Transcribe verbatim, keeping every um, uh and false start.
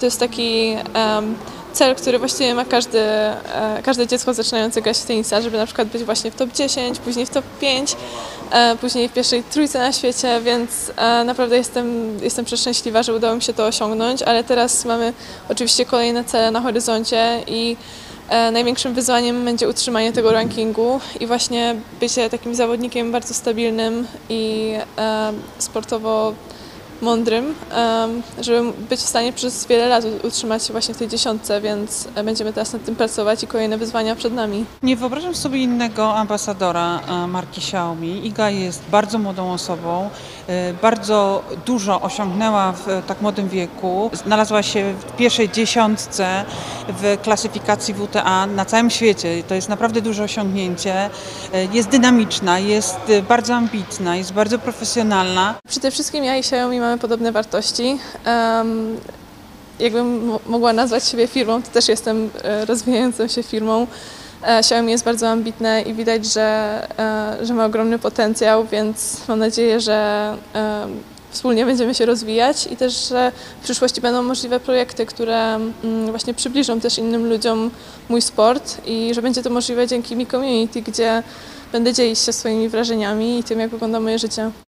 To jest taki um, cel, który właściwie ma każdy, e, każde dziecko zaczynające grać w tenisa, żeby na przykład być właśnie w top dziesięć, później w top pięć, e, później w pierwszej trójce na świecie, więc e, naprawdę jestem, jestem przeszczęśliwa, że udało mi się to osiągnąć, ale teraz mamy oczywiście kolejne cele na horyzoncie i e, największym wyzwaniem będzie utrzymanie tego rankingu i właśnie bycie takim zawodnikiem bardzo stabilnym i e, sportowo mądrym, żeby być w stanie przez wiele lat utrzymać się właśnie w tej dziesiątce, więc będziemy teraz nad tym pracować i kolejne wyzwania przed nami. Nie wyobrażam sobie innego ambasadora marki Xiaomi. Iga jest bardzo młodą osobą, bardzo dużo osiągnęła w tak młodym wieku. Znalazła się w pierwszej dziesiątce w klasyfikacji W T A na całym świecie. To jest naprawdę duże osiągnięcie. Jest dynamiczna, jest bardzo ambitna, jest bardzo profesjonalna. Przede wszystkim ja i Xiaomi mamy podobne wartości. Um, jakbym mogła nazwać siebie firmą, to też jestem rozwijającą się firmą. Xiaomi jest bardzo ambitne i widać, że, że ma ogromny potencjał, więc mam nadzieję, że wspólnie będziemy się rozwijać i też, że w przyszłości będą możliwe projekty, które właśnie przybliżą też innym ludziom mój sport i że będzie to możliwe dzięki Mi Community, gdzie będę dzielić się swoimi wrażeniami i tym, jak wygląda moje życie.